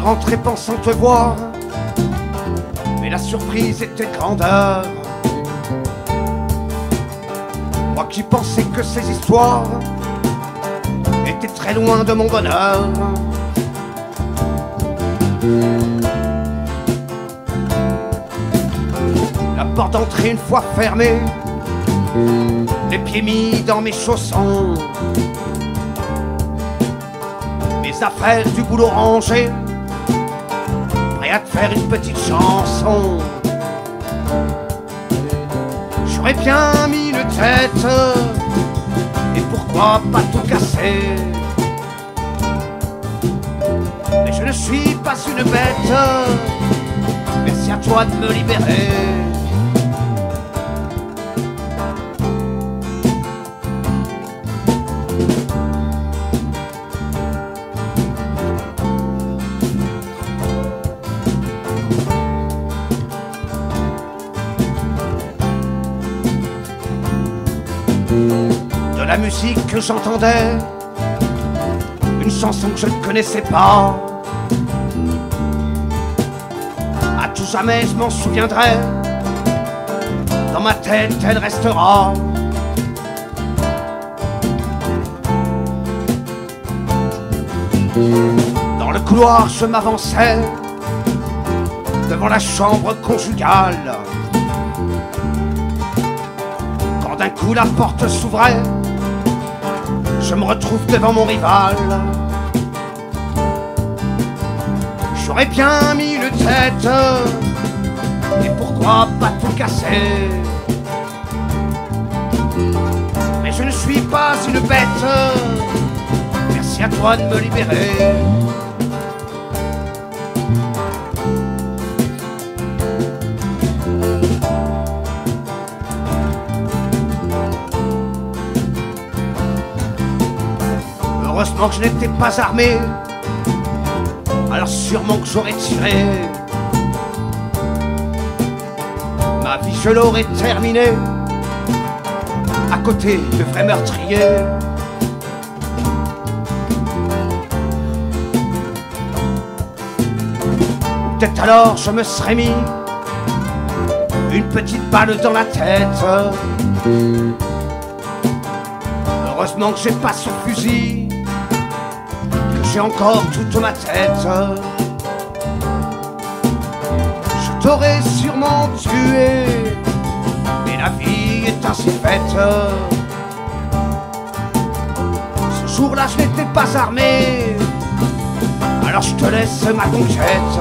rentré pensant te voir, mais la surprise était grandeur. Moi qui pensais que ces histoires étaient très loin de mon bonheur. La porte d'entrée une fois fermée, les pieds mis dans mes chaussons, mes affaires du boulot rangées, prêt à te faire une petite chanson. J'aurais bien mis une tête, et pourquoi pas tout casser. Mais je ne suis pas une bête, merci à toi de me libérer. De la musique que j'entendais, une chanson que je ne connaissais pas. À tout jamais je m'en souviendrai, dans ma tête elle restera. Dans le couloir je m'avançais, devant la chambre conjugale. Quand d'un coup la porte s'ouvrait, je me retrouve devant mon rival. J'aurais bien mis une tête, et pourquoi pas tout casser. Mais je ne suis pas une bête, merci à toi de me libérer. Heureusement que je n'étais pas armé, alors sûrement que j'aurais tiré. Ma vie je l'aurais terminée, à côté de vrais meurtriers. Peut-être alors je me serais mis une petite balle dans la tête. Heureusement que j'ai pas ce fusil, j'ai encore toute ma tête. Je t'aurais sûrement tué, mais la vie est ainsi faite. Ce jour-là je n'étais pas armé, alors je te laisse ma conquête.